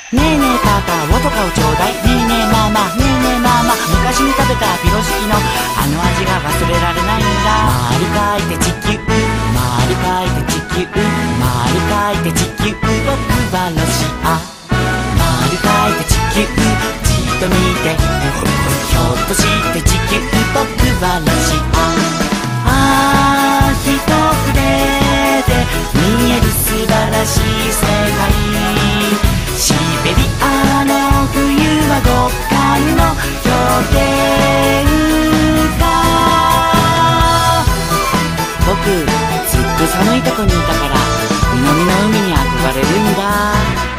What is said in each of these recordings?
ねえねえパパウォトカをちょうだい。ねえねえママねえねえママ、昔に食べたピロシキのあの味が忘れられないんだ。丸書いて地球、丸書いて地球、丸書いて地球、僕はロシア。丸書いて地球、じっと見て、ひょっとして地球、僕はロシア。一筆で見える素晴らしい世界。シベリアの冬は極寒の氷点下。僕ずっと寒いとこにいたから南の海に憧れるんだ。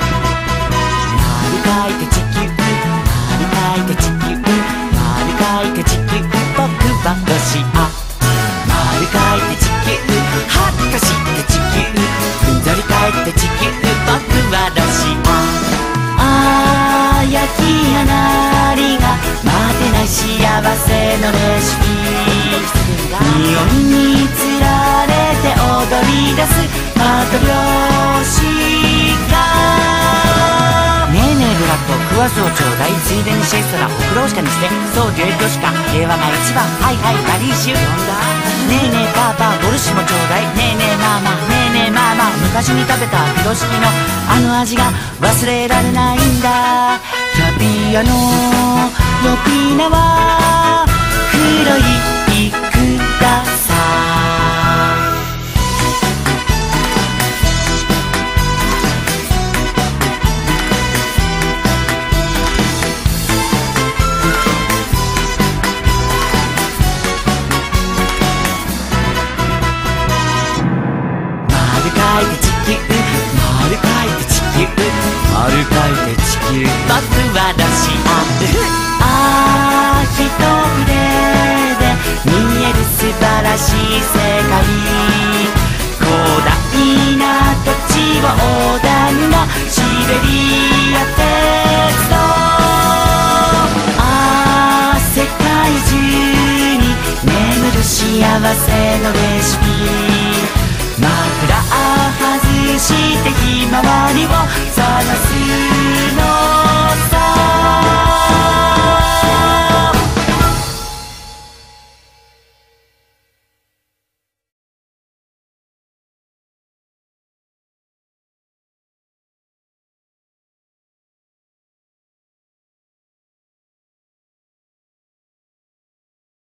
丸書いて地球、丸書いて地球、丸書いて地球、僕はロシア。丸書いて地球、はっとして地球、ふんぞり返って地球、僕はロシア。焼き上がりが待てない幸せのレシピ。匂いにつられて踊り出すマトリョーシカ。ねえねえブラッドクワスをちょうだい。ついでにシェストラオクローシカにして。そうデュエットシカ平和が一番。はいはいバリーシュ。ねえねえパパボルシもちょうだい。ねえねえママねえねえママ、昔に食べたピロシキのあの味が忘れられないんだ。キャビアのロピーナは黒いください。丸書いて地球、丸書いて地球、丸書いて地球、僕はロシア。一筆で見える素晴らしい世界。広大な土地を横断のシベリア鉄道。世界中に眠る幸せのレシピ。枕外してひまわりを